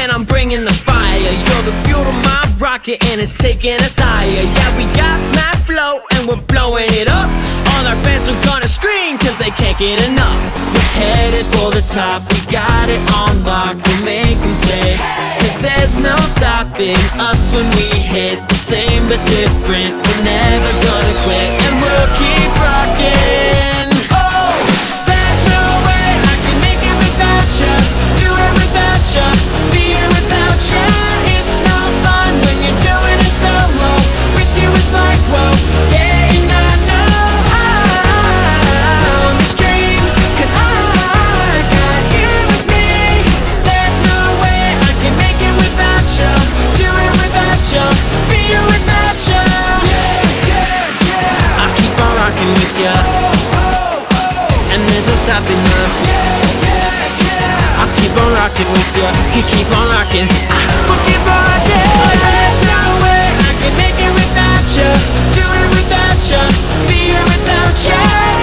and I'm bringing the fire. You're the fuel to my rocket and it's taking us higher. Yeah, we got mad flow and we're blowing it up. All our fans are gonna scream cause they can't get enough. We're headed for the top, we got it on lock. We'll make them say, cause there's no stopping us when we hit. The same but different, we're never gonna quit. And we'll keep rocking. Oh, there's no way I can make it without ya, do it without ya, be here without ya. It's no fun when you're doing it solo. With you it's like whoa, yeah, and I know I'm the stream, cause I got you with me. There's no way I can make it without ya, do it without ya, be here without ya. I keep on rocking with ya, and there's no stopping us. I keep on rocking with ya, you keep on rocking, we'll keep on rocking. There's no way I can make it without ya, do it without ya, be here without ya.